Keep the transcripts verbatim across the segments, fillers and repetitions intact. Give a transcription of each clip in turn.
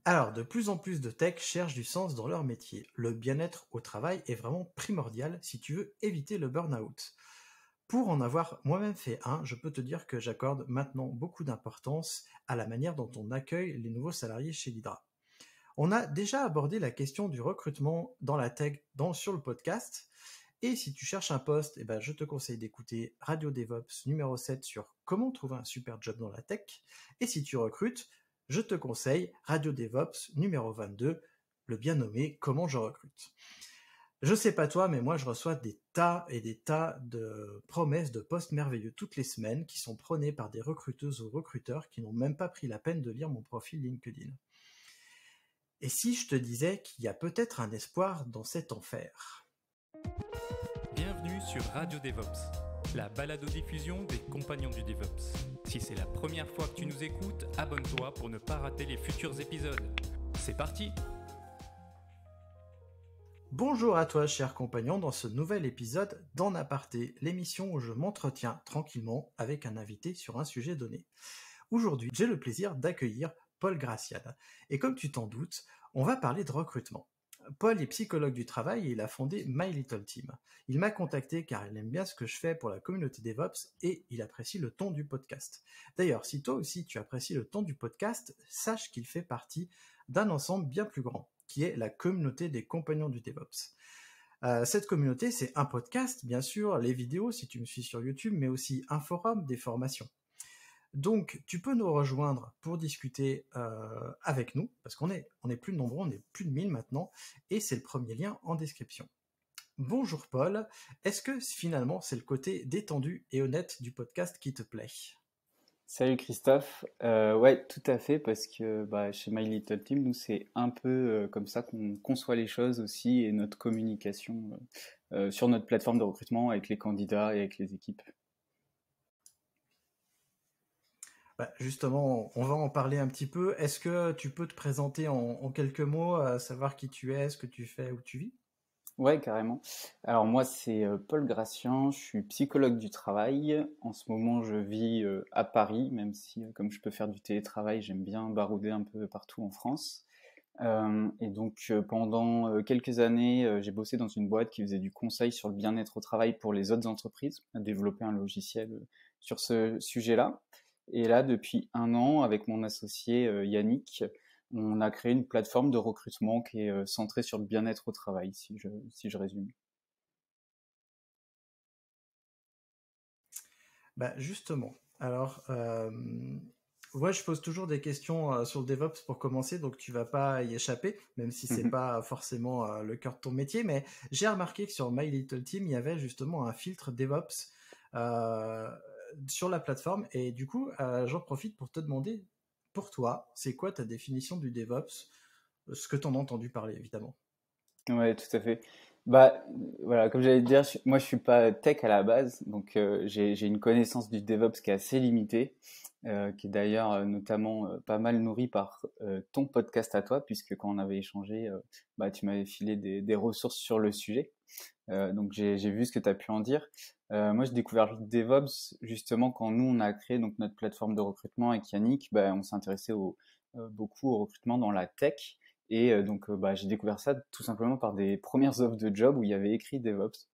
Alors, de plus en plus de tech cherchent du sens dans leur métier. Le bien-être au travail est vraiment primordial si tu veux éviter le burn-out. Pour en avoir moi-même fait un, je peux te dire que j'accorde maintenant beaucoup d'importance à la manière dont on accueille les nouveaux salariés chez l'Hydra. On a déjà abordé la question du recrutement dans la tech dans, sur le podcast. Et si tu cherches un poste, eh ben, je te conseille d'écouter Radio DevOps numéro sept sur comment trouver un super job dans la tech. Et si tu recrutes, je te conseille Radio DevOps numéro vingt-deux, le bien nommé Comment je recrute. Je sais pas toi, mais moi je reçois des tas et des tas de promesses de postes merveilleux toutes les semaines qui sont prônées par des recruteuses ou recruteurs qui n'ont même pas pris la peine de lire mon profil LinkedIn. Et si je te disais qu'il y a peut-être un espoir dans cet enfer? Bienvenue sur Radio DevOps, la balado-diffusion des compagnons du DevOps. Si c'est la première fois que tu nous écoutes, abonne-toi pour ne pas rater les futurs épisodes. C'est parti! Bonjour à toi, cher compagnon, dans ce nouvel épisode d'En Aparté, l'émission où je m'entretiens tranquillement avec un invité sur un sujet donné. Aujourd'hui, j'ai le plaisir d'accueillir Paul Gracian. Et comme tu t'en doutes, on va parler de recrutement. Paul est psychologue du travail et il a fondé My Little Team. Il m'a contacté car il aime bien ce que je fais pour la communauté DevOps et il apprécie le ton du podcast. D'ailleurs, si toi aussi tu apprécies le ton du podcast, sache qu'il fait partie d'un ensemble bien plus grand, qui est la communauté des compagnons du DevOps. Euh, cette communauté, c'est un podcast, bien sûr, les vidéos si tu me suis sur YouTube, mais aussi un forum, des formations. Donc, tu peux nous rejoindre pour discuter euh, avec nous, parce qu'on est, on est plus de nombreux, on est plus de mille maintenant, et c'est le premier lien en description. Bonjour Paul, est-ce que finalement c'est le côté détendu et honnête du podcast qui te plaît? Salut Christophe, euh, ouais tout à fait parce que bah, chez My Little Team nous c'est un peu euh, comme ça qu'on conçoit les choses aussi et notre communication euh, euh, sur notre plateforme de recrutement avec les candidats et avec les équipes. Bah, justement, on va en parler un petit peu. Est-ce que tu peux te présenter en, en quelques mots, euh, savoir qui tu es, ce que tu fais, où tu vis? Ouais, carrément. Alors moi c'est euh, Paul Gracian, je suis psychologue du travail. En ce moment je vis euh, à Paris, même si euh, comme je peux faire du télétravail, j'aime bien barouder un peu partout en France. Euh, et donc euh, pendant euh, quelques années, euh, j'ai bossé dans une boîte qui faisait du conseil sur le bien-être au travail pour les autres entreprises, à développer un logiciel euh, sur ce sujet-là. Et là, depuis un an, avec mon associé euh, Yannick, on a créé une plateforme de recrutement qui est euh, centrée sur le bien-être au travail, si je, si je résume. Bah, justement, alors, euh, ouais, je pose toujours des questions euh, sur le DevOps pour commencer, donc tu vas pas y échapper, même si c'est pas forcément euh, le cœur de ton métier, mais j'ai remarqué que sur My Little Team, il y avait justement un filtre DevOps euh, sur la plateforme, et du coup, euh, j'en profite pour te demander, pour toi, c'est quoi ta définition du DevOps? Ce que tu en as entendu parler, évidemment. Ouais, tout à fait. Bah, voilà, comme j'allais te dire, je- moi je suis pas tech à la base, donc euh, j'ai j'ai une connaissance du DevOps qui est assez limitée, euh, qui est d'ailleurs euh, notamment euh, pas mal nourrie par euh, ton podcast à toi, puisque quand on avait échangé, euh, bah tu m'avais filé des, des ressources sur le sujet. Euh, donc j'ai j'ai vu ce que tu as pu en dire. Euh, moi j'ai découvert le DevOps justement quand nous on a créé donc notre plateforme de recrutement avec Yannick, bah, on s'est intéressé au, euh, beaucoup au recrutement dans la tech. Et euh, donc, euh, bah, j'ai découvert ça tout simplement par des premières offres de job où il y avait écrit DevOps.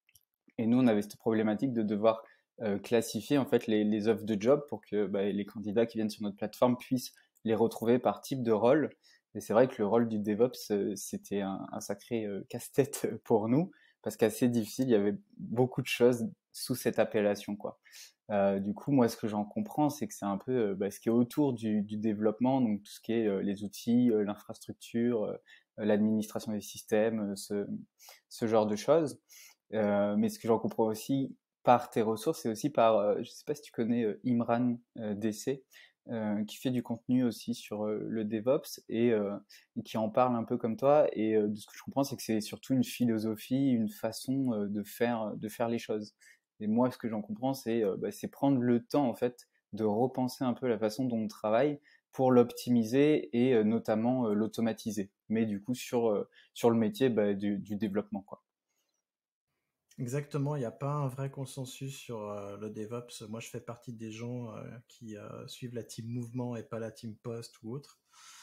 Et nous, on avait cette problématique de devoir euh, classifier en fait les, les offres de job pour que bah, les candidats qui viennent sur notre plateforme puissent les retrouver par type de rôle. Et c'est vrai que le rôle du DevOps, euh, c'était un, un sacré euh, casse-tête pour nous parce qu'assez difficile, il y avait beaucoup de choses sous cette appellation, quoi. Euh, du coup, moi, ce que j'en comprends, c'est que c'est un peu euh, bah, ce qui est autour du, du développement, donc tout ce qui est euh, les outils, euh, l'infrastructure, euh, l'administration des systèmes, euh, ce, ce genre de choses. Euh, mais ce que j'en comprends aussi par tes ressources, c'est aussi par, euh, je sais pas si tu connais euh, Imran euh, D C, euh, qui fait du contenu aussi sur euh, le DevOps et, euh, et qui en parle un peu comme toi. Et euh, de ce que je comprends, c'est que c'est surtout une philosophie, une façon euh, de faire, de faire les choses. Et moi, ce que j'en comprends, c'est euh, bah, c'est prendre le temps en fait de repenser un peu la façon dont on travaille pour l'optimiser et euh, notamment euh, l'automatiser. Mais du coup sur euh, sur le métier bah, du, du développement, quoi. Exactement, il n'y a pas un vrai consensus sur euh, le DevOps. Moi, je fais partie des gens euh, qui euh, suivent la team mouvement et pas la team post ou autre.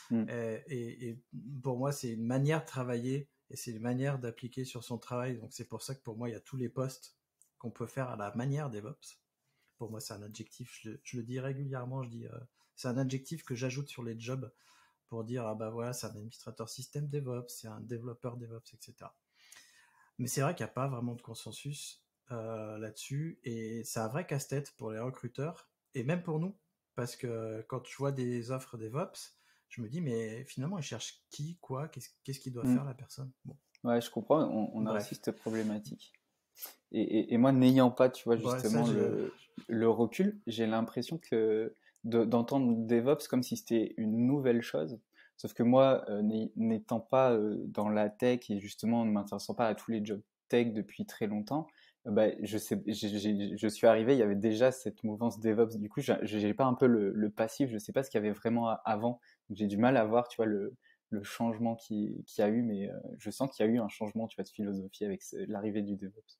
Mm. Et, et, et pour moi, c'est une manière de travailler et c'est une manière d'appliquer sur son travail. Donc c'est pour ça que pour moi, il y a tous les postes qu'on peut faire à la manière DevOps. Pour moi, c'est un adjectif, je, je le dis régulièrement, je dis, euh, c'est un adjectif que j'ajoute sur les jobs pour dire, ah bah voilà, c'est un administrateur système DevOps, c'est un développeur DevOps, et cetera. Mais c'est vrai qu'il n'y a pas vraiment de consensus euh, là-dessus et c'est un vrai casse-tête pour les recruteurs et même pour nous, parce que quand je vois des offres DevOps, je me dis, mais finalement, ils cherchent qui, quoi, qu'est-ce, qu'est-ce qu'il doit Mm. faire la personne. Bon. Ouais, je comprends, on, on a Bref. aussi cette problématique. Et, et, et moi, n'ayant pas, tu vois, Bon, justement ça, je... le, le recul, j'ai l'impression que de, d'entendre DevOps comme si c'était une nouvelle chose. Sauf que moi, euh, n'étant pas euh, dans la tech et justement ne m'intéressant pas à tous les jobs tech depuis très longtemps, euh, bah, je sais, j'ai, j'ai, je suis arrivé, il y avait déjà cette mouvance DevOps. Du coup, j'ai, j'ai pas un peu le, le passif, je sais pas ce qu'il y avait vraiment avant. Donc, j'ai du mal à voir, tu vois, le, le changement qui, qui a eu, mais euh, je sens qu'il y a eu un changement, tu vois, de philosophie avec ce, l'arrivée du DevOps.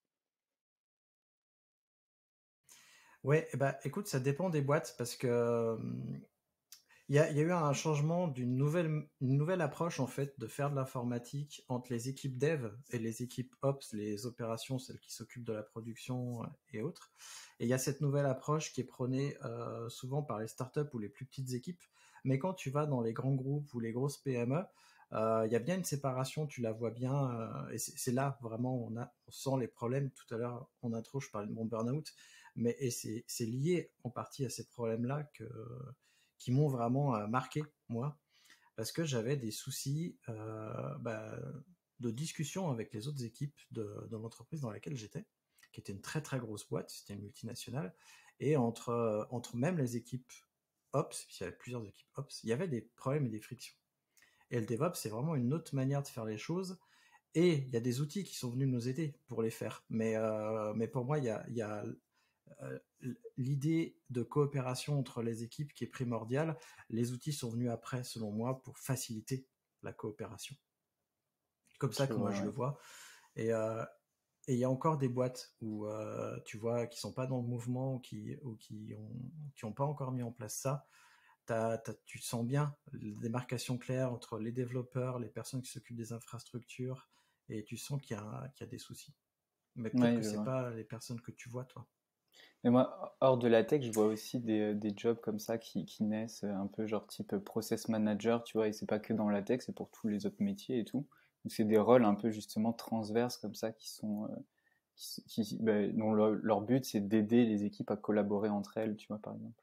Ouais, eh ben, écoute, ça dépend des boîtes parce que il y a, il y a eu un changement d'une nouvelle, une nouvelle approche en fait de faire de l'informatique entre les équipes dev et les équipes ops, les opérations, celles qui s'occupent de la production et autres. Et il y a cette nouvelle approche qui est prônée euh, souvent par les startups ou les plus petites équipes. Mais quand tu vas dans les grands groupes ou les grosses P M E, euh, il y a bien une séparation, tu la vois bien, euh, et c'est, c'est là vraiment on, a, on sent les problèmes. Tout à l'heure en intro, je parlais de mon burn-out, mais et c'est, c'est lié en partie à ces problèmes-là que qui m'ont vraiment euh, marqué, moi, parce que j'avais des soucis euh, bah, de discussion avec les autres équipes de, de l'entreprise dans laquelle j'étais, qui était une très très grosse boîte, c'était une multinationale, et entre, euh, entre même les équipes Ops, puisqu'il y avait plusieurs équipes Ops, il y avait des problèmes et des frictions. Et le DevOps, c'est vraiment une autre manière de faire les choses, et il y a des outils qui sont venus nous aider pour les faire. Mais, euh, mais pour moi, il y a, il y a euh, l'idée de coopération entre les équipes qui est primordiale. Les outils sont venus après, selon moi, pour faciliter la coopération. Comme ça Je que moi vois, je le ouais. vois. Et euh, et il y a encore des boîtes où euh, tu vois qui sont pas dans le mouvement ou qui ou qui ont qui ont pas encore mis en place ça. T'as, t'as, tu sens bien la démarcation claire entre les développeurs, les personnes qui s'occupent des infrastructures, et tu sens qu'il y a, qu'il y a des soucis. Mais peut-être Ouais, que je c'est vois. pas les personnes que tu vois, toi. Mais moi, hors de la tech, je vois aussi des, des jobs comme ça qui, qui naissent, euh, un peu genre type process manager, tu vois, et c'est pas que dans la tech, c'est pour tous les autres métiers et tout. Donc c'est des rôles un peu justement transverses comme ça qui sont, euh, qui, qui- ben, dont leur, leur but c'est d'aider les équipes à collaborer entre elles, tu vois, par exemple.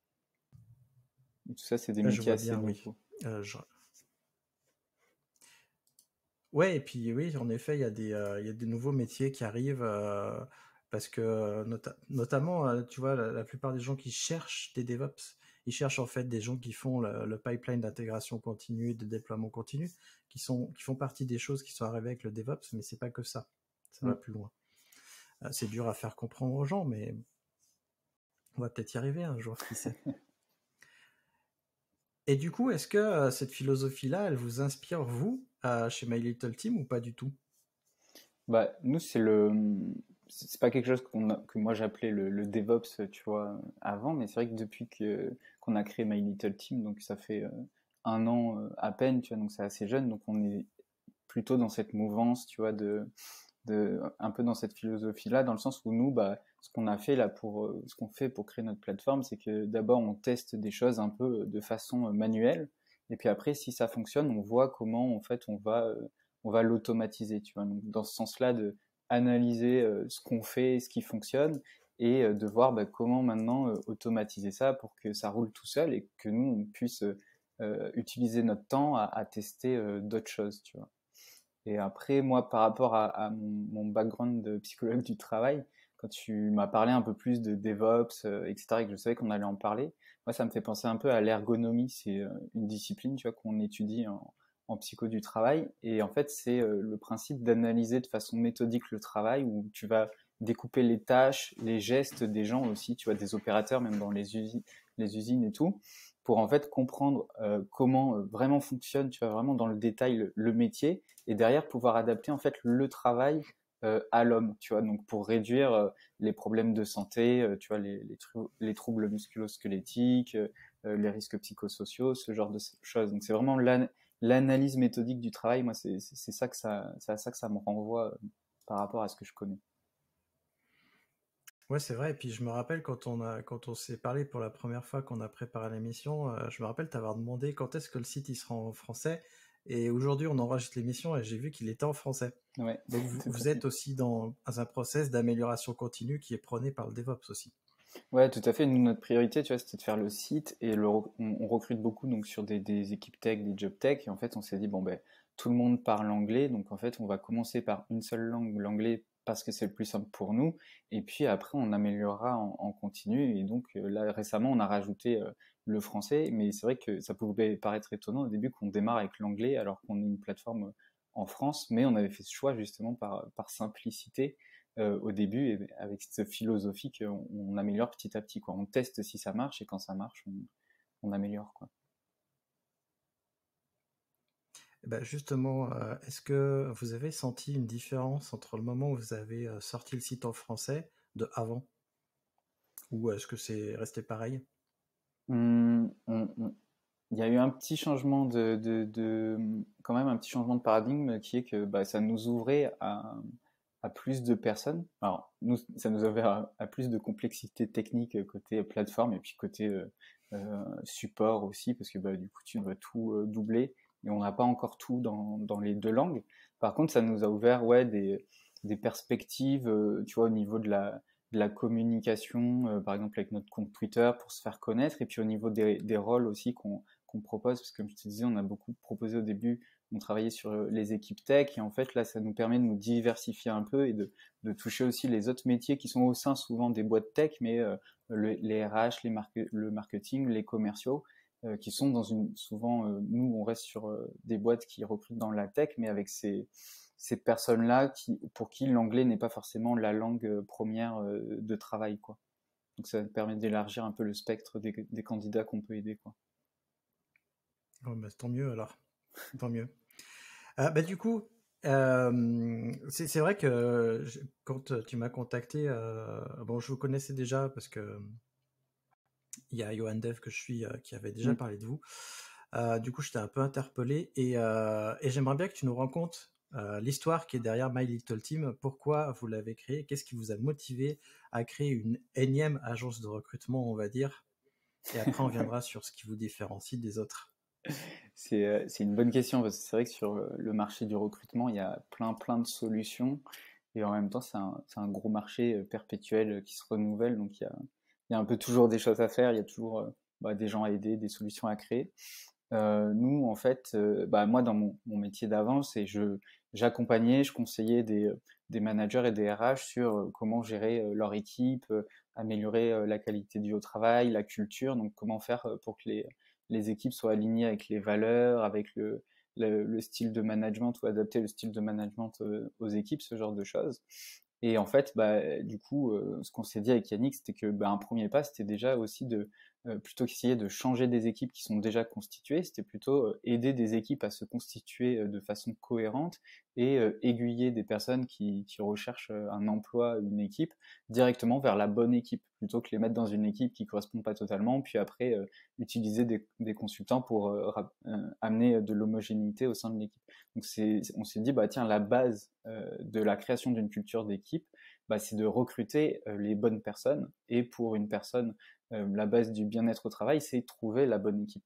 Et tout ça, c'est des Euh, Je métiers vois assez bien, oui. nouveaux. Euh, je- Ouais, et puis oui, en effet, il y a des, euh, il y a des nouveaux métiers qui arrivent euh, parce que euh, nota- notamment, euh, tu vois, la, la plupart des gens qui cherchent des DevOps, ils cherchent en fait des gens qui font le, le pipeline d'intégration continue, de déploiement continu, qui sont, qui font partie des choses qui sont arrivées avec le DevOps, mais c'est pas que ça. Ça Mm. va plus loin. Euh, c'est dur à faire comprendre aux gens, mais on va peut-être y arriver un jour, qui sait. Et du coup, est-ce que euh, cette philosophie-là, elle vous inspire, vous, euh, chez My Little Team, ou pas du tout? Bah, nous, c'est le, c'est pas quelque chose qu'on a- que moi j'appelais le, le DevOps, tu vois, avant, mais c'est vrai que depuis que qu'on a créé My Little Team, donc ça fait euh, un an euh, à peine, tu vois, donc c'est assez jeune, donc on est plutôt dans cette mouvance, tu vois, de, de un peu dans cette philosophie-là, dans le sens où nous, bah, ce qu'on a fait là pour, euh, ce qu'on fait pour créer notre plateforme, c'est que d'abord on teste des choses un peu de façon euh, manuelle, et puis après, si ça fonctionne, on voit comment en fait on va euh, on va l'automatiser, tu vois. Donc dans ce sens-là, de analyser euh, ce qu'on fait, ce qui fonctionne, et euh, de voir bah, comment maintenant euh, automatiser ça pour que ça roule tout seul et que nous on puisse euh, utiliser notre temps à, à tester euh, d'autres choses, tu vois. Et après, moi, par rapport à, à mon, mon background de psychologue du travail, quand tu m'as parlé un peu plus de DevOps, euh, et cetera, et que je savais qu'on allait en parler, moi, ça me fait penser un peu à l'ergonomie. C'est euh, une discipline, tu vois, qu'on étudie en, en psycho du travail. Et en fait, c'est euh, le principe d'analyser de façon méthodique le travail, où tu vas découper les tâches, les gestes des gens aussi, tu vois, des opérateurs, même dans les usines, les usines et tout, pour en fait comprendre euh, comment euh, vraiment fonctionne, tu vois, vraiment dans le détail le, le métier, et derrière pouvoir adapter en fait le travail euh, à l'homme, tu vois, donc pour réduire euh, les problèmes de santé, euh, tu vois, les, les, trou- les troubles musculo-squelettiques, euh, euh, les risques psychosociaux, ce genre de choses. Donc c'est vraiment l'an- l'analyse méthodique du travail. Moi, c'est c'est ça que ça, c'est à ça que ça me renvoie euh, par rapport à ce que je connais. Ouais, c'est vrai. Et puis je me rappelle quand on a, quand on s'est parlé pour la première fois, qu'on a préparé l'émission, euh, je me rappelle t'avoir demandé quand est-ce que le site il sera en français. Et aujourd'hui, on enregistre l'émission et j'ai vu qu'il était en français. Ouais, Donc vous, tout à vous fait. êtes aussi dans un process d'amélioration continue qui est prôné par le DevOps aussi. Ouais, tout à fait. Nous, notre priorité, tu vois, c'était de faire le site et le, rec- on, on recrute beaucoup donc sur des, des équipes tech, des job tech. Et en fait, on s'est dit, bon, ben, tout le monde parle anglais. Donc, en fait, on va commencer par une seule langue, l'anglais, parce que c'est le plus simple pour nous. Et puis après, on améliorera en, en continu. Et donc, euh, là, récemment, on a rajouté euh, le français. Mais c'est vrai que ça pouvait paraître étonnant au début qu'on démarre avec l'anglais alors qu'on est une plateforme euh, en France. Mais on avait fait ce choix justement par, par simplicité euh, au début, et avec cette philosophie qu'on on améliore petit à petit, quoi. On teste si ça marche et quand ça marche, on, on améliore, quoi. Eh ben, justement, euh, est-ce que vous avez senti une différence entre le moment où vous avez euh, sorti le site en français de avant? Ou est-ce que c'est resté pareil? Hum, on- on- Il y a eu un petit changement de, de, de- quand même un petit changement de paradigme qui est que bah, ça nous ouvrait à, à plus de personnes. Alors, nous, ça nous ouvrait à, à plus de complexité technique euh, côté plateforme et puis côté euh, euh, support aussi, parce que bah, du coup, tu dois tout euh, doubler et on n'a pas encore tout dans, dans les deux langues. Par contre, ça nous a ouvert ouais, des, des perspectives, euh, tu vois, au niveau de la, de la communication, euh, par exemple avec notre compte Twitter pour se faire connaître, et puis au niveau des, des rôles aussi qu'on qu'on propose, parce que comme je te disais, on a beaucoup proposé au début, on travaillait sur les équipes tech, et en fait là, ça nous permet de nous diversifier un peu et de, de toucher aussi les autres métiers qui sont au sein souvent des boîtes tech, mais euh, le, les R H, les marque, le marketing, les commerciaux, euh, qui sont dans une, souvent, euh, nous, on reste sur euh, des boîtes qui recrutent dans la tech, mais avec ces, ces personnes-là qui, pour qui l'anglais n'est pas forcément la langue euh, première euh, de travail, quoi. Donc ça permet d'élargir un peu le spectre des, des candidats qu'on peut aider, quoi. Oh, bah, tant mieux alors, tant mieux. Euh, bah, du coup, euh, c'est c'est vrai que je- quand tu m'as contacté, euh, bon, je vous connaissais déjà parce que il y a Johan Dev que je suis euh, qui avait déjà Mm. parlé de vous. Euh, du coup, j'étais un peu interpellé et, euh, et j'aimerais bien que tu nous racontes euh, l'histoire qui est derrière My Little Team. Pourquoi vous l'avez créé? Qu'est-ce qui vous a motivé à créer une énième agence de recrutement, on va dire? Et après, on viendra sur ce qui vous différencie des autres. C'est euh, c'est une bonne question parce que c'est vrai que sur le, le marché du recrutement, il y a plein plein de solutions et en même temps, c'est un, c'est un gros marché euh, perpétuel euh, qui se renouvelle. Donc il y a, il y a un peu toujours des choses à faire, il y a toujours euh, bah, des gens à aider, des solutions à créer. Euh, nous, en fait, euh, bah, moi, dans mon, mon métier d'avant, c'est je j'accompagnais, je conseillais des, euh, des managers et des R H sur euh, comment gérer euh, leur équipe, euh, améliorer euh, la qualité du au travail, la culture, donc comment faire euh, pour que les, les équipes soient alignées avec les valeurs, avec le, le, le style de management ou adapter le style de management euh, aux équipes, ce genre de choses. Et en fait, bah, du coup, euh, ce qu'on s'est dit avec Yannick, c'était que bah, un premier pas, c'était déjà aussi de euh, plutôt qu'essayer de changer des équipes qui sont déjà constituées, c'était plutôt euh, aider des équipes à se constituer euh, de façon cohérente et euh, aiguiller des personnes qui, qui recherchent euh, un emploi, une équipe, directement vers la bonne équipe, plutôt que les mettre dans une équipe qui ne correspond pas totalement, puis après euh, utiliser des, des consultants pour euh, rap- euh, amener de l'homogénéité au sein de l'équipe. Donc c'est, on s'est dit, bah tiens, la base euh, de la création d'une culture d'équipe, bah, c'est de recruter euh, les bonnes personnes, et pour une personne, euh, la base du bien-être au travail, c'est trouver la bonne équipe.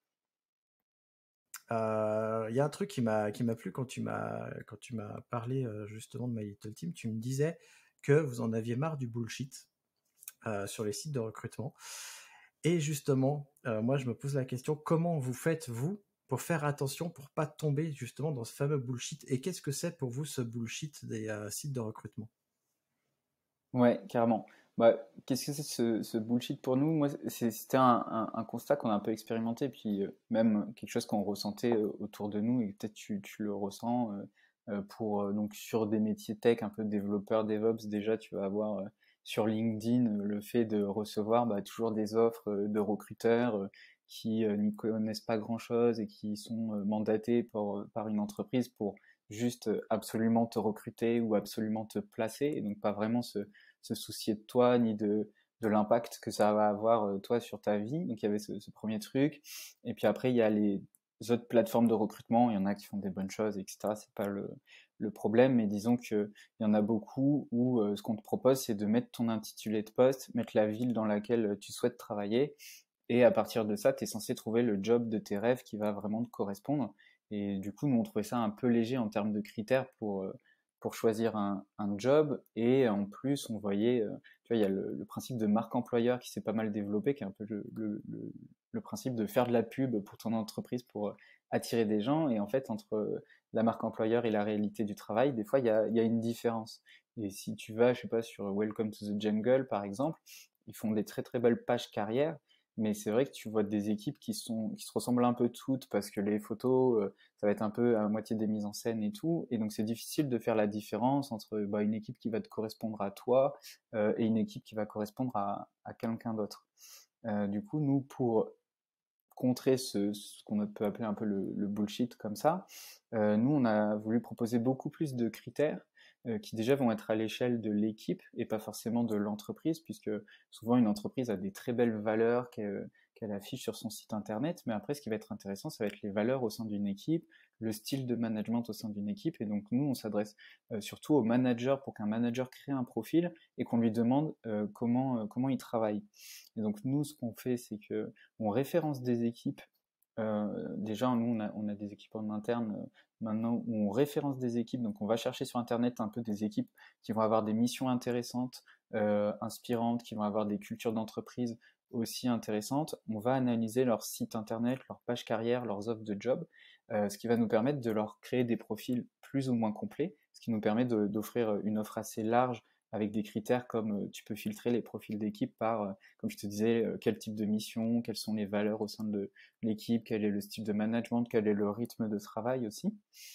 Euh, Il y a un truc qui m'a qui m'a plu quand tu m'as quand tu m'as parlé euh, justement de My Little Team. Tu me disais que vous en aviez marre du bullshit euh, sur les sites de recrutement. Et justement, euh, moi, je me pose la question, comment vous faites, vous, pour faire attention, pour pas tomber justement dans ce fameux bullshit? Et qu'est-ce que c'est pour vous ce bullshit des euh, sites de recrutement? Ouais, carrément. Bah, qu'est-ce que c'est ce, ce bullshit pour nous? Moi, c'est- c'était un, un- un constat qu'on a un peu expérimenté, puis euh, même quelque chose qu'on ressentait euh, autour de nous, et peut-être tu, tu le ressens euh, euh, pour euh, donc sur des métiers tech, un peu développeur, DevOps, déjà tu vas avoir euh, sur LinkedIn euh, le fait de recevoir bah, toujours des offres euh, de recruteurs euh, qui euh, n'y connaissent pas grand-chose et qui sont euh, mandatés par, par une entreprise pour juste euh, absolument te recruter ou absolument te placer, et donc pas vraiment se se soucier de toi, ni de, de l'impact que ça va avoir euh, toi sur ta vie. Donc il y avait ce, ce premier truc. Et puis après il y a les autres plateformes de recrutement. Il y en a qui font des bonnes choses, et cetera. C'est pas le, le problème, mais disons qu'il y en a beaucoup où euh, ce qu'on te propose, c'est de mettre ton intitulé de poste, mettre la ville dans laquelle tu souhaites travailler. Et à partir de ça, tu es censé trouver le job de tes rêves qui va vraiment te correspondre. Et du coup, nous, on trouvait ça un peu léger en termes de critères pour, euh, pour choisir un, un job. Et en plus, on voyait, euh, tu vois, il y a le, le principe de marque employeur qui s'est pas mal développé, qui est un peu le, le, le, le principe de faire de la pub pour ton entreprise pour euh, attirer des gens. Et en fait, entre euh, la marque employeur et la réalité du travail, des fois, il y a, il y a une différence. Et si tu vas, je sais pas, sur Welcome to the Jungle, par exemple, ils font des très très belles pages carrière. Mais c'est vrai que tu vois des équipes qui sont qui se ressemblent un peu toutes parce que les photos, euh, ça va être un peu à moitié des mises en scène et tout. Et donc c'est difficile de faire la différence entre bah, une équipe qui va te correspondre à toi euh, et une équipe qui va correspondre à, à quelqu'un d'autre. Euh, du coup, nous, pour contrer ce, ce qu'on peut appeler un peu le, le bullshit comme ça, euh, nous, on a voulu proposer beaucoup plus de critères euh, qui déjà vont être à l'échelle de l'équipe et pas forcément de l'entreprise, puisque souvent une entreprise a des très belles valeurs qu'elle, qu'elle affiche sur son site internet, mais après ce qui va être intéressant, ça va être les valeurs au sein d'une équipe, le style de management au sein d'une équipe, et donc nous, on s'adresse euh, surtout aux managers pour qu'un manager crée un profil et qu'on lui demande euh, comment, euh, comment il travaille. Et donc nous, ce qu'on fait, c'est que on référence des équipes. Euh, déjà, nous, on a, on a des équipes en interne euh, maintenant où on référence des équipes. Donc, on va chercher sur Internet un peu des équipes qui vont avoir des missions intéressantes, euh, inspirantes, qui vont avoir des cultures d'entreprise aussi intéressantes. On va analyser leur site Internet, leur page carrière, leurs offres de job, euh, ce qui va nous permettre de leur créer des profils plus ou moins complets, ce qui nous permet de, d'offrir une offre assez large avec des critères comme euh, tu peux filtrer les profils d'équipe par, euh, comme je te disais, euh, quel type de mission, quelles sont les valeurs au sein de l'équipe, quel est le style de management, quel est le rythme de travail aussi.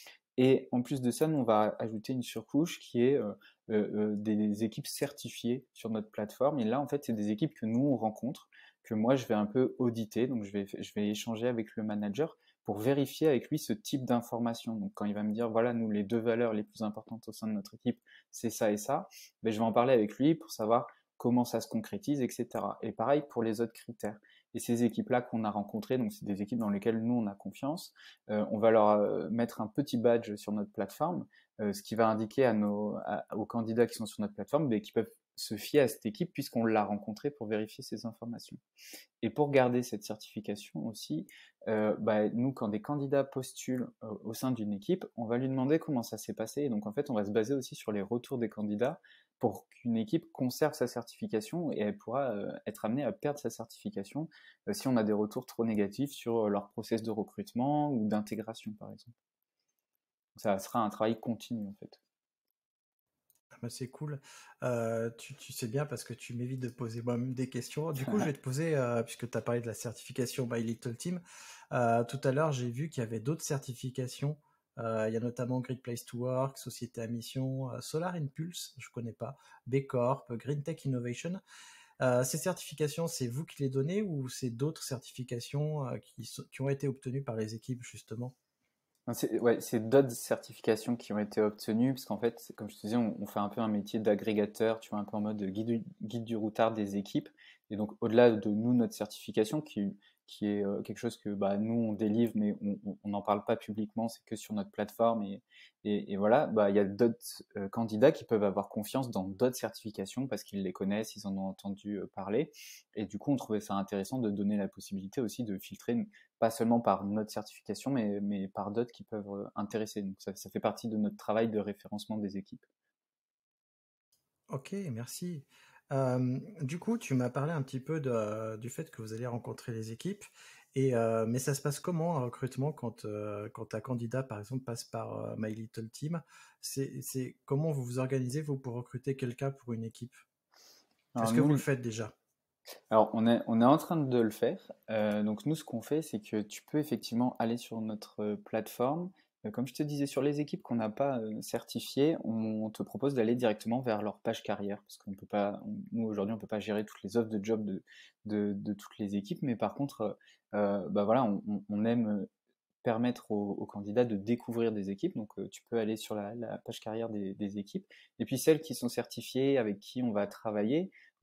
Et en plus de ça, nous, on va ajouter une surcouche qui est euh, euh, des équipes certifiées sur notre plateforme. Et là, en fait, c'est des équipes que nous, on rencontre, que moi, je vais un peu auditer. Donc, je vais, je vais échanger avec le manager pour vérifier avec lui ce type d'information. Donc, quand il va me dire, voilà, nous, les deux valeurs les plus importantes au sein de notre équipe, c'est ça et ça, ben, je vais en parler avec lui pour savoir comment ça se concrétise, et cetera. Et pareil pour les autres critères. Et ces équipes-là qu'on a rencontrées, donc c'est des équipes dans lesquelles nous, on a confiance, euh, on va leur euh, mettre un petit badge sur notre plateforme, euh, ce qui va indiquer à nos, à, aux candidats qui sont sur notre plateforme mais qui peuvent se fier à cette équipe puisqu'on l'a rencontrée pour vérifier ces informations. Et pour garder cette certification aussi, euh, bah, nous, quand des candidats postulent euh, au sein d'une équipe, on va lui demander comment ça s'est passé. Et donc, en fait, on va se baser aussi sur les retours des candidats pour qu'une équipe conserve sa certification et elle pourra euh, être amenée à perdre sa certification euh, si on a des retours trop négatifs sur leur process de recrutement ou d'intégration, par exemple. Ça sera un travail continu, en fait. Bah, c'est cool. Euh, tu, tu sais bien parce que tu m'évites de poser moi-même des questions. Du coup, je vais te poser, euh, puisque tu as parlé de la certification My Little Team, euh, tout à l'heure, j'ai vu qu'il y avait d'autres certifications. Euh, il y a notamment Great Place to Work, Société à Mission, euh, Solar Impulse, je connais pas, B Corp, Green Tech Innovation. Euh, ces certifications, c'est vous qui les donnez ou c'est d'autres certifications euh, qui, so- qui ont été obtenues par les équipes, justement? C'est ouais, c'est d'autres certifications qui ont été obtenues, parce qu'en fait, comme je te disais, on, on fait un peu un métier d'agrégateur, tu vois, un peu en mode guide, du- guide du routard des équipes. Et donc, au-delà de nous, notre certification, qui, qui est euh, quelque chose que bah, nous, on délivre, mais on n'en parle pas publiquement, c'est que sur notre plateforme. Et, et, et voilà, bah, il y a d'autres euh, candidats qui peuvent avoir confiance dans d'autres certifications parce qu'ils les connaissent, ils en ont entendu euh, parler. Et du coup, on trouvait ça intéressant de donner la possibilité aussi de filtrer pas seulement par notre certification, mais, mais par d'autres qui peuvent euh, intéresser. Donc ça, ça fait partie de notre travail de référencement des équipes. Ok, merci. Euh, du coup, tu m'as parlé un petit peu de- du fait que vous allez rencontrer les équipes. Et, euh, mais ça se passe comment un recrutement quand, euh, quand un candidat, par exemple, passe par euh, My Little Team? C'est, c'est comment vous vous organisez, vous, pour recruter quelqu'un pour une équipe? Alors Est-ce que vous le nous, faites déjà? alors on est, on est en train de le faire. Euh, donc nous, ce qu'on fait, c'est que tu peux effectivement aller sur notre euh, plateforme. Euh, comme je te disais, sur les équipes qu'on n'a pas euh, certifiées, on te propose d'aller directement vers leur page carrière, parce qu'on peut pas, on- nous aujourd'hui, on peut pas gérer toutes les offres de job de, de, de toutes les équipes, mais par contre, euh, euh, bah voilà, on, on- on aime permettre aux, aux candidats de découvrir des équipes. Donc, euh, tu peux aller sur la, la page carrière des, des équipes. Et puis, celles qui sont certifiées, avec qui on va travailler,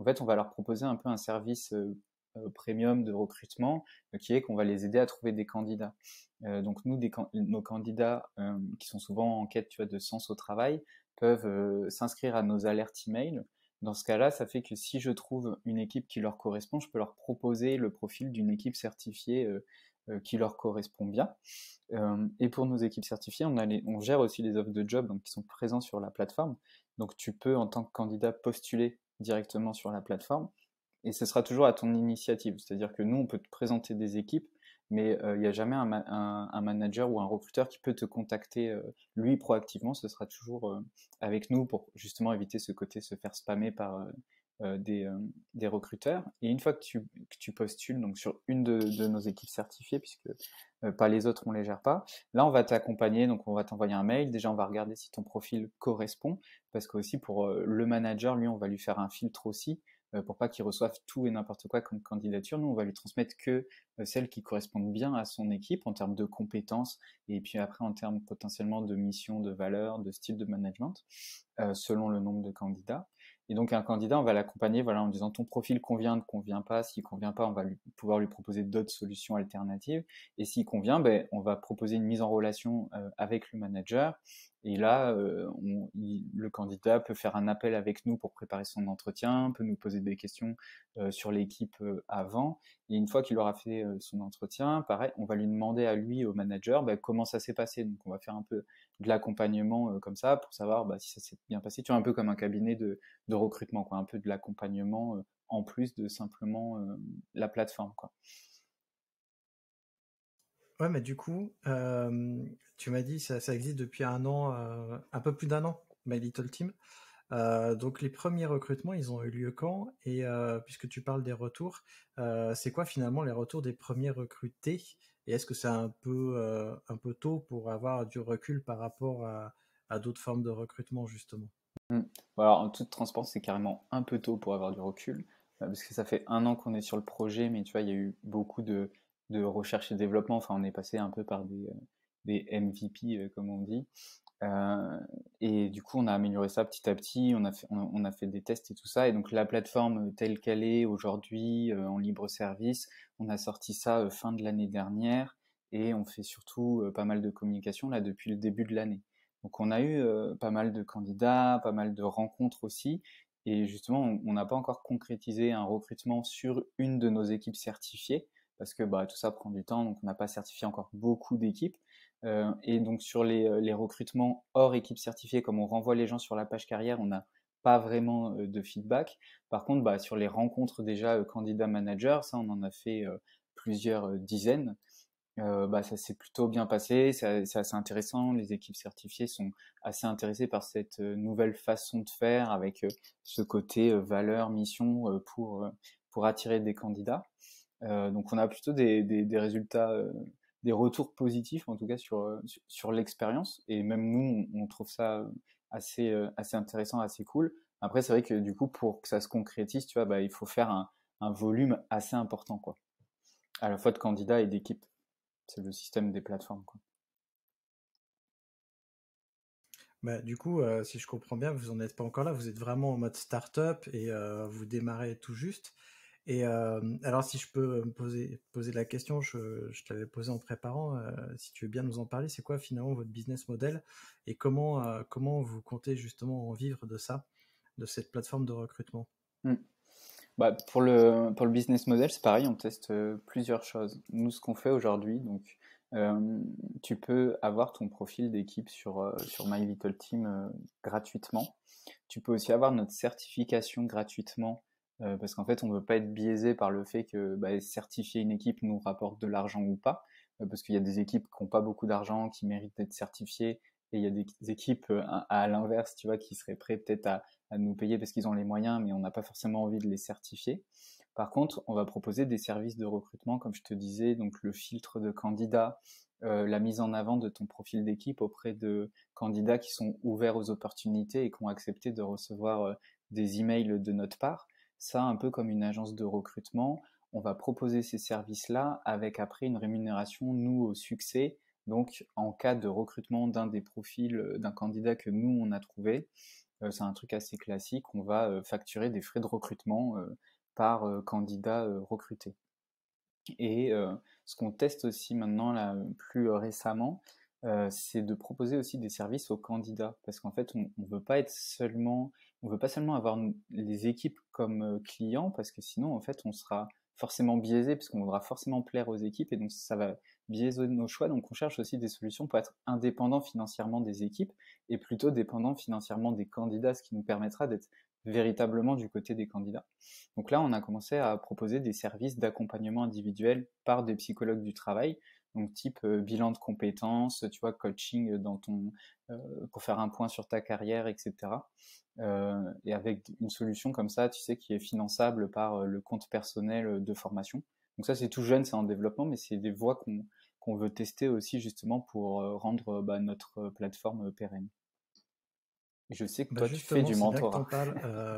En fait, on va leur proposer un peu un service euh, euh, premium de recrutement euh, qui est qu'on va les aider à trouver des candidats. Euh, donc nous, des can- nos candidats euh, qui sont souvent en quête, tu vois, de sens au travail peuvent euh, s'inscrire à nos alertes email. Dans ce cas-là, ça fait que si je trouve une équipe qui leur correspond, je peux leur proposer le profil d'une équipe certifiée euh, euh, qui leur correspond bien. Euh, et pour nos équipes certifiées, on, a les, on gère aussi les offres de job donc, qui sont présents sur la plateforme. Donc tu peux, en tant que candidat, postuler directement sur la plateforme. Et ce sera toujours à ton initiative. C'est-à-dire que nous, on peut te présenter des équipes, mais il euh, n'y a jamais un, ma- un, un, manager ou un recruteur qui peut te contacter, euh, lui, proactivement. Ce sera toujours euh, avec nous pour justement éviter ce côté se faire spammer par euh, euh, des, euh, des recruteurs. Et une fois que tu, que tu postules donc sur une de, de nos équipes certifiées, puisque euh, pas les autres, on les gère pas, là, on va t'accompagner. Donc, on va t'envoyer un mail. Déjà, on va regarder si ton profil correspond, parce que aussi pour euh, le manager, lui, on va lui faire un filtre aussi pour pas qu'il reçoive tout et n'importe quoi comme candidature. Nous, on va lui transmettre que euh, celles qui correspondent bien à son équipe en termes de compétences et puis après en termes potentiellement de mission, de valeur, de style de management, euh, selon le nombre de candidats. Et donc un candidat, on va l'accompagner voilà, en disant ton profil convient, ne convient pas. S'il convient pas, on va lui, pouvoir lui proposer d'autres solutions alternatives. Et s'il convient, ben, on va proposer une mise en relation euh, avec le manager. Et là, euh, on, il, le candidat peut faire un appel avec nous pour préparer son entretien, peut nous poser des questions euh, sur l'équipe euh, avant. Et une fois qu'il aura fait euh, son entretien, pareil, on va lui demander à lui, au manager, bah, comment ça s'est passé. Donc, on va faire un peu de l'accompagnement euh, comme ça pour savoir bah, si ça s'est bien passé. Tu vois, un peu comme un cabinet de, de recrutement, quoi, un peu de l'accompagnement euh, en plus de simplement euh, la plateforme, quoi. Ouais, mais du coup, euh, tu m'as dit ça, ça existe depuis un an, euh, un peu plus d'un an, My Little Team. Euh, donc les premiers recrutements, ils ont eu lieu quand? Et euh, puisque tu parles des retours, euh, c'est quoi finalement les retours des premiers recrutés? Et est-ce que c'est un peu euh, un peu tôt pour avoir du recul par rapport à, à d'autres formes de recrutement justement? Mm. Bon, alors, en toute transparence, c'est carrément un peu tôt pour avoir du recul, euh, parce que ça fait un an qu'on est sur le projet, mais tu vois, il y a eu beaucoup de, de recherche et développement. Enfin, on est passé un peu par des, euh, des M V P, euh, comme on dit. Euh, et du coup, on a amélioré ça petit à petit, on a fait, on a, on a fait des tests et tout ça. Et donc, la plateforme euh, telle qu'elle est aujourd'hui, euh, en libre service, on a sorti ça euh, fin de l'année dernière. Et on fait surtout euh, pas mal de communication là depuis le début de l'année. Donc, on a eu euh, pas mal de candidats, pas mal de rencontres aussi. Et justement, on n'a pas encore concrétisé un recrutement sur une de nos équipes certifiées, parce que bah, tout ça prend du temps, donc on n'a pas certifié encore beaucoup d'équipes. Euh, et donc sur les, euh, les recrutements hors équipe certifiée, comme on renvoie les gens sur la page carrière, on n'a pas vraiment euh, de feedback. Par contre, bah, sur les rencontres déjà euh, candidat-manager, ça on en a fait euh, plusieurs euh, dizaines. Euh, bah, ça s'est plutôt bien passé, c'est c'est assez intéressant. Les équipes certifiées sont assez intéressées par cette euh, nouvelle façon de faire avec euh, ce côté euh, valeur, mission euh, pour, euh, pour attirer des candidats. Euh, donc on a plutôt des, des, des résultats, euh, des retours positifs en tout cas sur, euh, sur, sur l'expérience. Et même nous, on, on trouve ça assez, euh, assez intéressant, assez cool. Après, c'est vrai que du coup, pour que ça se concrétise, tu vois, bah, il faut faire un, un volume assez important, quoi, à la fois de candidats et d'équipes. C'est le système des plateformes, quoi. Bah, du coup, euh, si je comprends bien, vous n'en êtes pas encore là, vous êtes vraiment en mode start-up et euh, vous démarrez tout juste. Et euh, alors, si je peux me poser, poser la question, je, je te l'avais posée en préparant, euh, si tu veux bien nous en parler, c'est quoi finalement votre business model et comment, euh, comment vous comptez justement en vivre de ça, de cette plateforme de recrutement? Mm. Bah, pour le, pour le business model, c'est pareil, on teste euh, plusieurs choses. Nous, ce qu'on fait aujourd'hui, donc, euh, tu peux avoir ton profil d'équipe sur, euh, sur My Little Team euh, gratuitement. Tu peux aussi avoir notre certification gratuitement, euh, parce qu'en fait, on ne veut pas être biaisé par le fait que bah, certifier une équipe nous rapporte de l'argent ou pas, euh, parce qu'il y a des équipes qui n'ont pas beaucoup d'argent, qui méritent d'être certifiées, et il y a des équipes euh, à, à l'inverse, tu vois, qui seraient prêts peut-être à, à nous payer parce qu'ils ont les moyens, mais on n'a pas forcément envie de les certifier. Par contre, on va proposer des services de recrutement, comme je te disais, donc le filtre de candidats, euh, la mise en avant de ton profil d'équipe auprès de candidats qui sont ouverts aux opportunités et qui ont accepté de recevoir euh, des emails de notre part. Ça, un peu comme une agence de recrutement, on va proposer ces services-là avec après une rémunération, nous, au succès. Donc, en cas de recrutement d'un des profils d'un candidat que nous, on a trouvé, euh, c'est un truc assez classique, on va euh, facturer des frais de recrutement euh, par euh, candidat euh, recruté. Et euh, ce qu'on teste aussi maintenant, là, plus récemment, euh, c'est de proposer aussi des services aux candidats. Parce qu'en fait, on ne veut pas être seulement, on veut pas seulement avoir les équipes comme euh, clients, parce que sinon, en fait, on sera forcément biaisé, parce qu'on voudra forcément plaire aux équipes, et donc ça va biaiser nos choix. Donc on cherche aussi des solutions pour être indépendant financièrement des équipes, et plutôt dépendant financièrement des candidats, ce qui nous permettra d'être véritablement du côté des candidats. Donc là, on a commencé à proposer des services d'accompagnement individuel par des psychologues du travail, donc type euh, bilan de compétences, tu vois, coaching dans ton, euh, pour faire un point sur ta carrière, et cetera. Euh, et avec une solution comme ça, tu sais, qui est finançable par euh, le compte personnel de formation. Donc ça, c'est tout jeune, c'est en développement, mais c'est des voies qu'on qu'on veut tester aussi justement pour euh, rendre bah, notre plateforme pérenne. Et je sais que Bah toi, tu fais justement, du c'est bien que tu en mentorat. parles. Euh,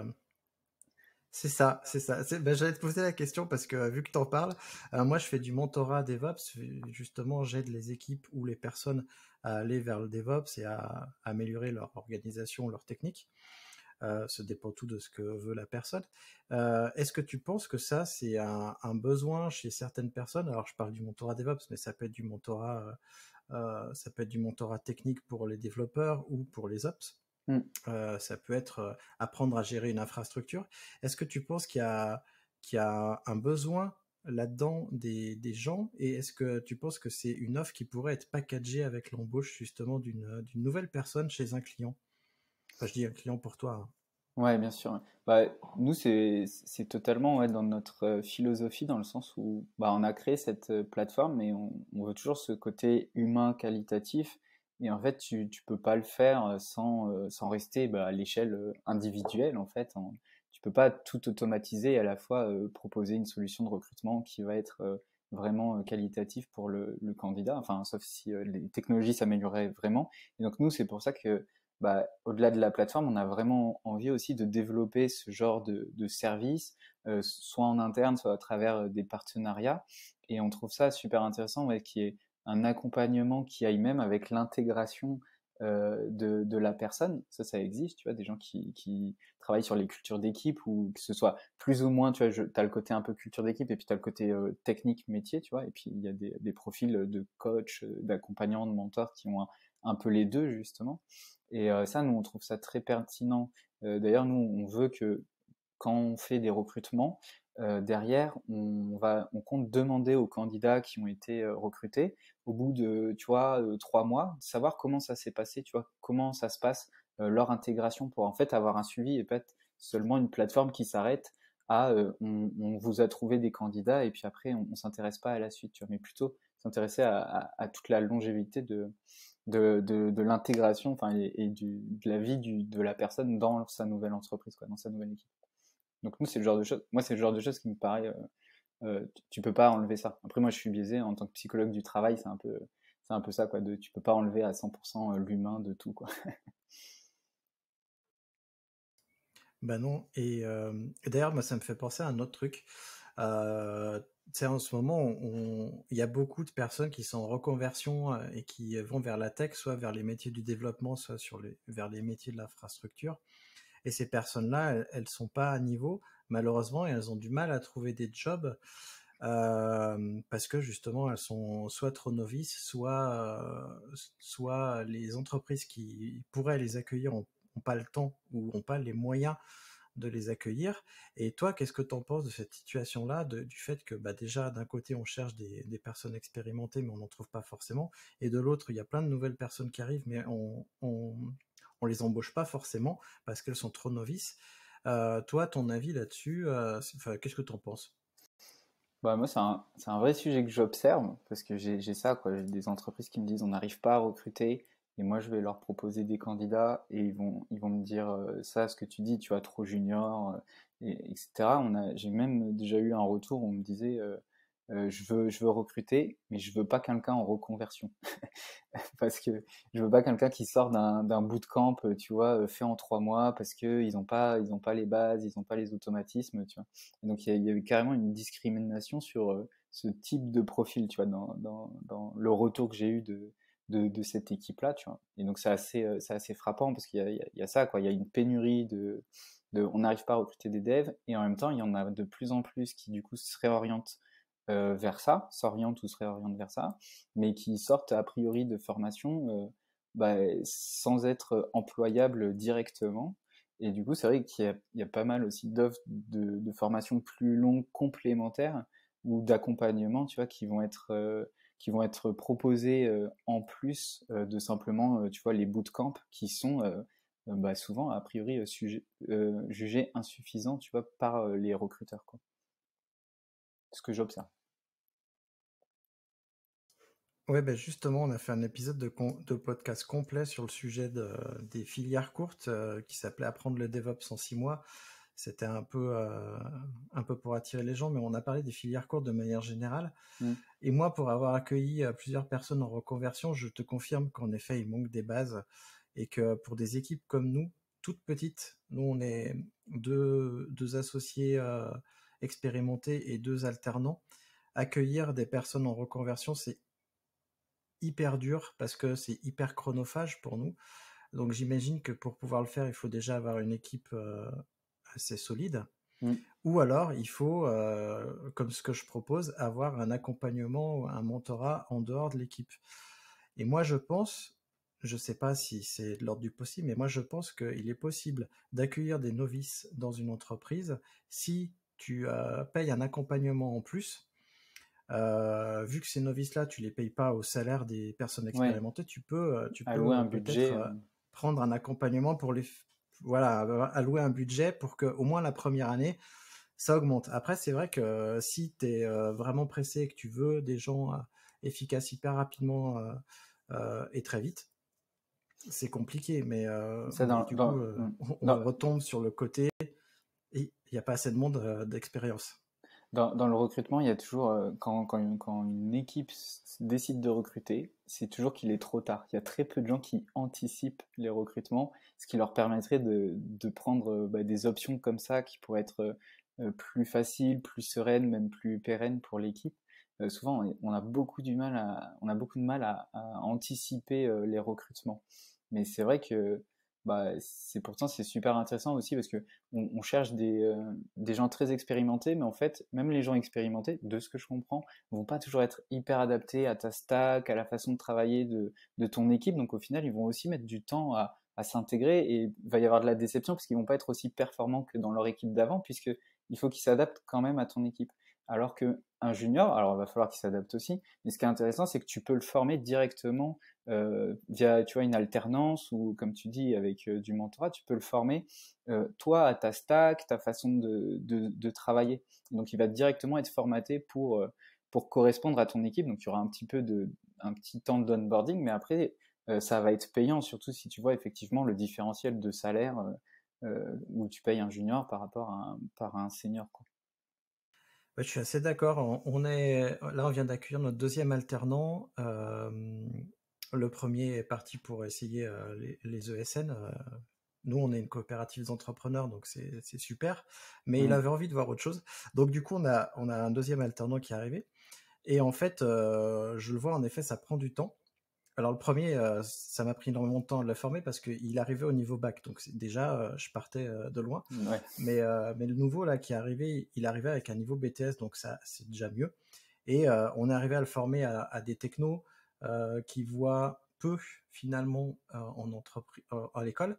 c'est ça, c'est ça. C'est- bah, j'allais te poser la question parce que euh, vu que tu en parles, euh, moi je fais du mentorat DevOps. Justement, j'aide les équipes ou les personnes à aller vers le DevOps et à, à améliorer leur organisation, leur technique. Euh, ça dépend tout de ce que veut la personne. Euh, est-ce que tu penses que ça, c'est un, un besoin chez certaines personnes? Alors, je parle du mentorat DevOps, mais ça peut être du mentorat, euh, euh, ça peut être du mentorat technique pour les développeurs ou pour les ops. Mm. Euh, ça peut être euh, apprendre à gérer une infrastructure. Est-ce que tu penses qu'il y a, qu'il y a un besoin là-dedans des, des gens et est-ce que tu penses que c'est une offre qui pourrait être packagée avec l'embauche justement d'une d'une nouvelle personne chez un client? Enfin, je dis un client pour toi, hein. Ouais, bien sûr. Bah, nous, c'est c'est totalement ouais, dans notre euh, philosophie, dans le sens où bah, on a créé cette euh, plateforme, mais on, on veut toujours ce côté humain qualitatif. Et en fait, tu tu peux pas le faire euh, sans euh, sans rester bah, à l'échelle euh, individuelle. En fait, en- tu peux pas tout automatiser et à la fois euh, proposer une solution de recrutement qui va être euh, vraiment euh, qualitative pour le, le candidat. Enfin, sauf si euh, les technologies s'amélioraient vraiment. Et donc nous, c'est pour ça que bah, au-delà de la plateforme, on a vraiment envie aussi de développer ce genre de, de service, euh, soit en interne, soit à travers euh, des partenariats. Et on trouve ça super intéressant, ouais, qu'il y ait un accompagnement qui aille même avec l'intégration euh, de, de la personne. Ça, ça existe, tu vois, des gens qui, qui travaillent sur les cultures d'équipe ou que ce soit plus ou moins, tu vois, tu as le côté un peu culture d'équipe et puis tu as le côté euh, technique, métier, tu vois, et puis il y a des, des profils de coach, d'accompagnant, de mentor qui ont un, un peu les deux, justement. Et euh, ça, nous, on trouve ça très pertinent. Euh, d'ailleurs, nous, on veut que quand on fait des recrutements, euh, derrière, on va, on compte demander aux candidats qui ont été euh, recrutés, au bout de, tu vois, euh, trois mois, savoir comment ça s'est passé, tu vois, comment ça se passe euh, leur intégration pour en fait avoir un suivi et pas être seulement une plateforme qui s'arrête à, euh, on, on vous a trouvé des candidats et puis après on, on s'intéresse pas à la suite, tu vois, mais plutôt s'intéresser à, à, à toute la longévité de de, de, de l'intégration, enfin, et, et du, de la vie du, de la personne dans sa nouvelle entreprise, quoi, dans sa nouvelle équipe. Donc nous, c'est le genre de choses. Moi, c'est le genre de choses qui me paraît. Euh, euh, tu, tu peux pas enlever ça. Après, moi, je suis biaisé en tant que psychologue du travail, c'est un peu, c'est un peu ça, quoi. De, tu peux pas enlever à cent pour cent l'humain de tout, quoi. Bah non. Et, euh, et d'ailleurs, moi, ça me fait penser à un autre truc. Euh, tu sais, en ce moment, on- il y a beaucoup de personnes qui sont en reconversion euh, et qui vont vers la tech, soit vers les métiers du développement, soit sur les, vers les métiers de l'infrastructure. Et ces personnes-là, elles, elles sont pas à niveau, malheureusement, et elles ont du mal à trouver des jobs euh, parce que justement, elles sont soit trop novices, soit, euh, soit les entreprises qui pourraient les accueillir ont, ont pas le temps ou ont pas les moyens de les accueillir. Et toi, qu'est-ce que tu en penses de cette situation-là, de- du fait que bah, déjà, d'un côté, on cherche des, des personnes expérimentées, mais on n'en trouve pas forcément, et de l'autre, il y a plein de nouvelles personnes qui arrivent, mais on, on, on les embauche pas forcément parce qu'elles sont trop novices. Euh, toi, ton avis là-dessus, euh, c'est- enfin, qu'est-ce que tu en penses? Bah, moi, c'est un, c'est un vrai sujet que j'observe parce que j'ai, j'ai ça, quoi. J'ai des entreprises qui me disent on n'arrive pas à recruter et moi, je vais leur proposer des candidats et ils vont, ils vont me dire euh, ça, ce que tu dis, tu vois, trop junior, euh, et, etc. On a, j'ai même déjà eu un retour où on me disait euh, euh, je veux, je veux recruter, mais je veux pas quelqu'un en reconversion. Parce que je veux pas quelqu'un qui sort d'un d'un bootcamp, euh, tu vois, euh, fait en trois mois, parce que ils ont pas, ils ont pas les bases, ils ont pas les automatismes, tu vois. Et donc il y, a- il y avait carrément une discrimination sur euh, ce type de profil, tu vois, dans, dans, dans le retour que j'ai eu de, de, de cette équipe-là, tu vois. Et donc c'est assez, euh, c'est assez frappant parce qu'il y a, il y a, il y a ça, quoi. Il y a une pénurie de, de on n'arrive pas à recruter des devs et en même temps il y en a de plus en plus qui du coup se réorientent euh, vers ça, s'orientent ou se réorientent vers ça, mais qui sortent a priori de formation euh, bah, sans être employables directement. Et du coup, c'est vrai qu'il y a, il y a pas mal aussi d'offres de, de formation plus longues complémentaires ou d'accompagnement, tu vois, qui vont être euh, qui vont être proposés euh, en plus euh, de simplement, euh, tu vois, les bootcamps qui sont euh, euh, bah, souvent a priori euh, sujet, euh, jugés insuffisants, tu vois, par euh, les recruteurs, quoi. Ce que j'observe. Ouais, ben justement, on a fait un épisode de, con- de podcast complet sur le sujet de, des filières courtes euh, qui s'appelait Apprendre le DevOps en six mois. C'était un peu, euh, un peu pour attirer les gens, mais on a parlé des filières courtes de manière générale. Mm. Et moi, pour avoir accueilli euh, plusieurs personnes en reconversion, je te confirme qu'en effet, il manque des bases et que pour des équipes comme nous, toutes petites, nous, on est deux, deux associés euh, expérimentés et deux alternants, accueillir des personnes en reconversion, c'est hyper dur parce que c'est hyper chronophage pour nous. Donc j'imagine que pour pouvoir le faire, il faut déjà avoir une équipe euh, assez solide. Mm. Ou alors, il faut, euh, comme ce que je propose, avoir un accompagnement, un mentorat en dehors de l'équipe. Et moi, je pense, je ne sais pas si c'est de l'ordre du possible, mais moi, je pense qu'il est possible d'accueillir des novices dans une entreprise si tu euh, payes un accompagnement en plus. Euh, vu que ces novices-là, tu les payes pas au salaire des personnes Ouais, expérimentées, tu peux, euh, tu allouer peux un euh, peut-être budget. euh, euh, prendre un accompagnement pour les, f- voilà, euh, allouer un budget pour que au moins la première année, ça augmente. Après, c'est vrai que euh, si tu es euh, vraiment pressé et que tu veux des gens euh, efficaces hyper rapidement euh, euh, et très vite, c'est compliqué. Mais, euh, Ça mais dans, du coup, dans, euh, mm. on, on dans, retombe sur le côté et il n'y a pas assez de monde euh, d'expérience. Dans, dans le recrutement, il y a toujours, euh, quand, quand, une, quand une équipe s- décide de recruter, c'est toujours qu'il est trop tard. Il y a très peu de gens qui anticipent les recrutements, ce qui leur permettrait de, de prendre euh, bah, des options comme ça qui pourraient être euh, euh, plus faciles, plus sereines, même plus pérennes pour l'équipe. Euh, souvent, on on a beaucoup du mal à, on a beaucoup de mal à, à anticiper euh, les recrutements. Mais c'est vrai que bah, c'est pourtant c'est super intéressant aussi parce que on, on cherche des, euh, des gens très expérimentés, mais en fait, même les gens expérimentés, de ce que je comprends, vont pas toujours être hyper adaptés à ta stack, à la façon de travailler de, de ton équipe. Donc au final, ils vont aussi mettre du temps à, à s'intégrer et il va y avoir de la déception parce qu'ils vont pas être aussi performants que dans leur équipe d'avant, puisque il faut qu'ils s'adaptent quand même à ton équipe. Alors que un junior, alors il va falloir qu'il s'adapte aussi, mais ce qui est intéressant, c'est que tu peux le former directement euh, via, tu vois, une alternance ou comme tu dis avec euh, du mentorat, tu peux le former euh, toi à ta stack, ta façon de, de, de travailler. Donc il va directement être formaté pour, euh, pour correspondre à ton équipe. Donc il y aura un petit peu de, un petit temps d'onboarding, mais après euh, ça va être payant, surtout si tu vois effectivement le différentiel de salaire euh, euh, où tu payes un junior par rapport à un, par un senior, quoi. Ouais, je suis assez d'accord. On, on est là, on vient d'accueillir notre deuxième alternant. Euh, le premier est parti pour essayer euh, les, les E S N. Euh, nous, on est une coopérative d'entrepreneurs, donc c'est c'est super. Mais il Mmh. avait envie de voir autre chose. Donc du coup, on a on a un deuxième alternant qui est arrivé. Et en fait, euh, je le vois. En effet, ça prend du temps. Alors le premier, euh, ça m'a pris énormément de temps de le former parce qu'il arrivait au niveau bac, donc c'est- déjà euh, je partais euh, de loin. Ouais. Mais, euh, mais le nouveau là qui est arrivé, il arrivait avec un niveau B T S, donc ça c'est déjà mieux. Et euh, on est arrivé à le former à, à des technos euh, qui voient peu finalement euh, en entreprise, euh, à l'école.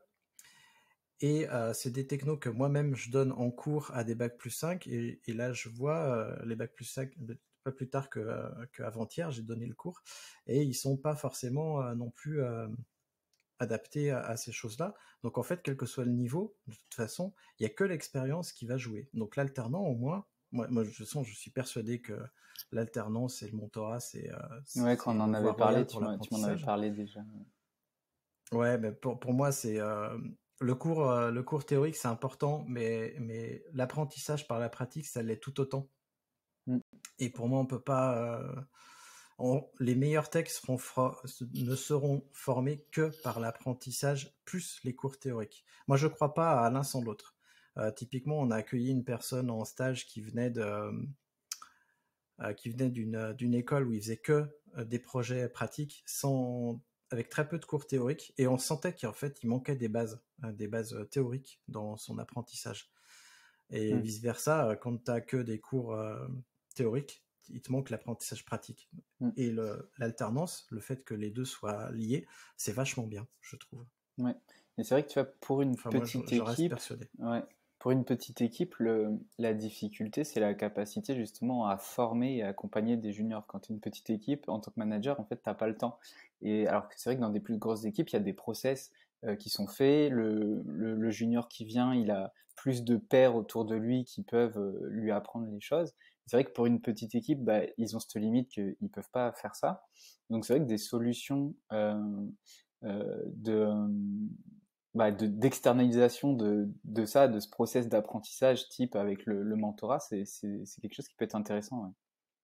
Et euh, c'est des technos que moi-même je donne en cours à des bac plus cinq. Et, et là je vois euh, les bac plus cinq, pas plus tard que, euh, qu'avant-hier, j'ai donné le cours. Et ils sont pas forcément euh, non plus euh, adaptés à, à ces choses-là. Donc en fait, quel que soit le niveau, de toute façon, il n'y a que l'expérience qui va jouer. Donc l'alternant, au moins, moi, moi de toute façon, je suis persuadé que l'alternance et le mentorat, c'est euh, Ouais, quand c'est on en une avait voie parlé, royale pour tu m'en, tu m'en avais l'apprentissage. parlé déjà. Ouais, mais pour, pour moi, c'est euh, le cours, euh, le cours théorique, c'est important, mais, mais l'apprentissage par la pratique, ça l'est tout autant. Mm. Et pour moi, on peut pas. euh, on- les meilleurs textes seront fro- ne seront formés que par l'apprentissage plus les cours théoriques. Moi, je crois pas à l'un sans l'autre. Euh, typiquement, on a accueilli une personne en stage qui venait de, euh, qui venait d'une, d'une école où il faisait que euh, des projets pratiques sans, avec très peu de cours théoriques, et on sentait qu'en fait, il manquait des bases, euh, des bases théoriques dans son apprentissage. Et Mm. vice-versa, euh, quand tu n'as que des cours euh, théoriques, il te manque l'apprentissage pratique. Mm. Et le, l'alternance, le fait que les deux soient liés, c'est vachement bien, je trouve. Ouais. Et c'est vrai que tu vois, pour une enfin, petite moi, je, je reste équipe, persuadé. Ouais, pour une petite équipe, le, la difficulté, c'est la capacité justement à former et à accompagner des juniors. Quand tu es une petite équipe, en tant que manager, en fait, tu n'as pas le temps. Et alors que c'est vrai que dans des plus grosses équipes, il y a des process euh, qui sont faits. Le, le, le junior qui vient, il a plus de pairs autour de lui qui peuvent euh, lui apprendre les choses. C'est vrai que pour une petite équipe, bah, ils ont cette limite qu'ils ne peuvent pas faire ça. Donc c'est vrai que des solutions euh, euh, de... Euh, Bah, de, d'externalisation de, de ça, de ce process d'apprentissage type avec le, le mentorat, c'est, c'est, c'est quelque chose qui peut être intéressant. Ouais.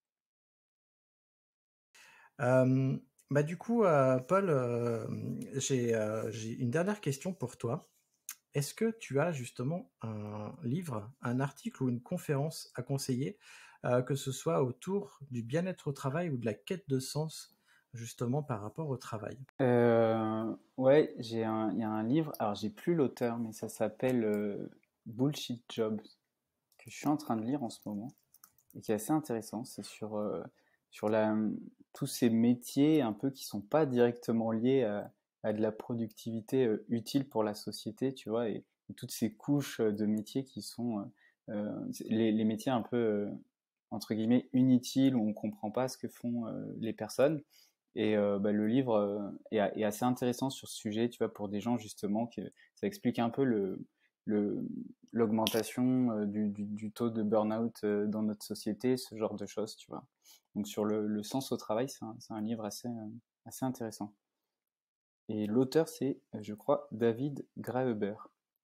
Euh, bah du coup, euh, Paul, euh, j'ai, euh, j'ai une dernière question pour toi. Est-ce que tu as justement un livre, un article ou une conférence à conseiller, euh, que ce soit autour du bien-être au travail ou de la quête de sens, justement par rapport au travail? Euh, ouais, j'ai un, il y a un livre, alors j'ai plus l'auteur, mais ça s'appelle euh, Bullshit Jobs, que je suis en train de lire en ce moment, et qui est assez intéressant. C'est sur, euh, sur la, tous ces métiers un peu qui sont pas directement liés à, à de la productivité euh, utile pour la société, tu vois, et, et toutes ces couches de métiers qui sont euh, euh, les, les métiers un peu, euh, entre guillemets, inutiles, où on comprend pas ce que font euh, les personnes. Et euh, bah, le livre euh, est, est assez intéressant sur ce sujet, tu vois, pour des gens justement, que ça explique un peu le, le, l'augmentation euh, du, du, du taux de burn-out euh, dans notre société, ce genre de choses, tu vois. Donc sur le, le sens au travail, c'est un, c'est un livre assez, euh, assez intéressant. Et l'auteur, c'est, je crois, David Graeber.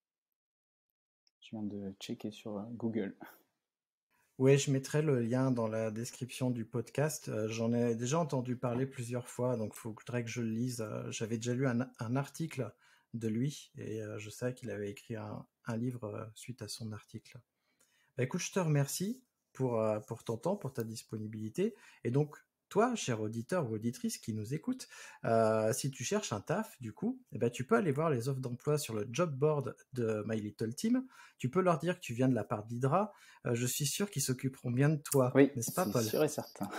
Je viens de checker sur euh, Google. Oui, je mettrai le lien dans la description du podcast. Euh, j'en ai déjà entendu parler plusieurs fois, donc il faudrait que je le lise. Euh, j'avais déjà lu un, un article de lui et euh, je savais qu'il avait écrit un, un livre euh, suite à son article. Bah, écoute, je te remercie pour, euh, pour ton temps, pour ta disponibilité. Et donc, toi, cher auditeur ou auditrice qui nous écoute, euh, si tu cherches un taf, du coup, eh ben, tu peux aller voir les offres d'emploi sur le job board de My Little Team. Tu peux leur dire que tu viens de la part d'Hydra. Euh, je suis sûr qu'ils s'occuperont bien de toi, Oui, n'est-ce pas, c'est Paul? sûr et certain.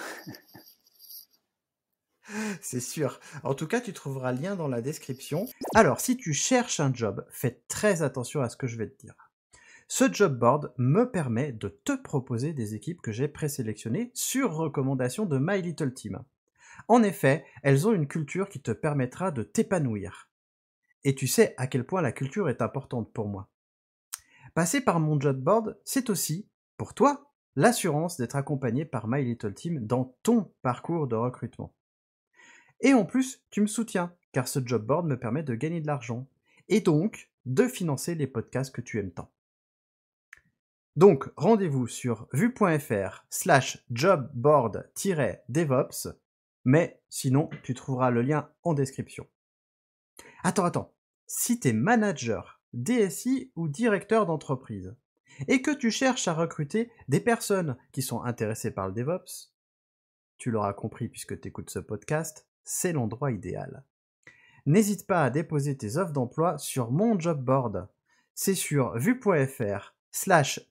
C'est sûr. En tout cas, tu trouveras le lien dans la description. Alors, si tu cherches un job, fais très attention à ce que je vais te dire. Ce job board me permet de te proposer des équipes que j'ai présélectionnées sur recommandation de My Little Team. En effet, elles ont une culture qui te permettra de t'épanouir. Et tu sais à quel point la culture est importante pour moi. Passer par mon job board, c'est aussi, pour toi, l'assurance d'être accompagné par My Little Team dans ton parcours de recrutement. Et en plus, tu me soutiens, car ce job board me permet de gagner de l'argent, et donc de financer les podcasts que tu aimes tant. Donc, rendez-vous sur vue.fr slash jobboard-devops, mais sinon, tu trouveras le lien en description. Attends, attends, si t'es manager, D S I ou directeur d'entreprise, et que tu cherches à recruter des personnes qui sont intéressées par le DevOps, tu l'auras compris puisque tu écoutes ce podcast, c'est l'endroit idéal. N'hésite pas à déposer tes offres d'emploi sur mon job board. C'est sur vue.fr slash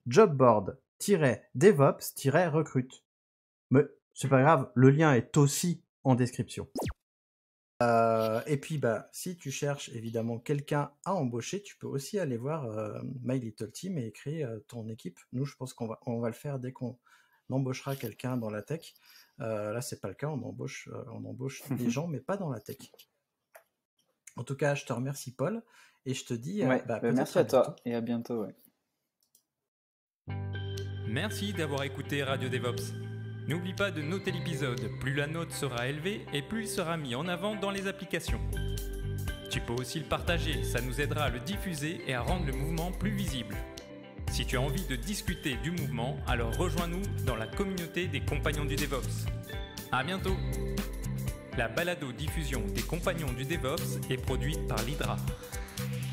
jobboard-devops-recrute. Mais c'est pas grave, le lien est aussi en description. Euh, et puis, bah, si tu cherches évidemment quelqu'un à embaucher, tu peux aussi aller voir euh, My Little Team et créer euh, ton équipe. Nous, je pense qu'on va, on va le faire dès qu'on embauchera quelqu'un dans la tech. Euh, là, c'est pas le cas, on embauche, euh, on embauche des gens, mais pas dans la tech. En tout cas, je te remercie, Paul, et je te dis ouais, euh, bah, bah merci à, à toi et à bientôt. Ouais. Merci d'avoir écouté Radio DevOps. N'oublie pas de noter l'épisode, plus la note sera élevée et plus il sera mis en avant dans les applications. Tu peux aussi le partager, ça nous aidera à le diffuser et à rendre le mouvement plus visible. Si tu as envie de discuter du mouvement, alors rejoins-nous dans la communauté des compagnons du DevOps. À bientôt! La balado-diffusion des compagnons du DevOps est produite par l'Hydra.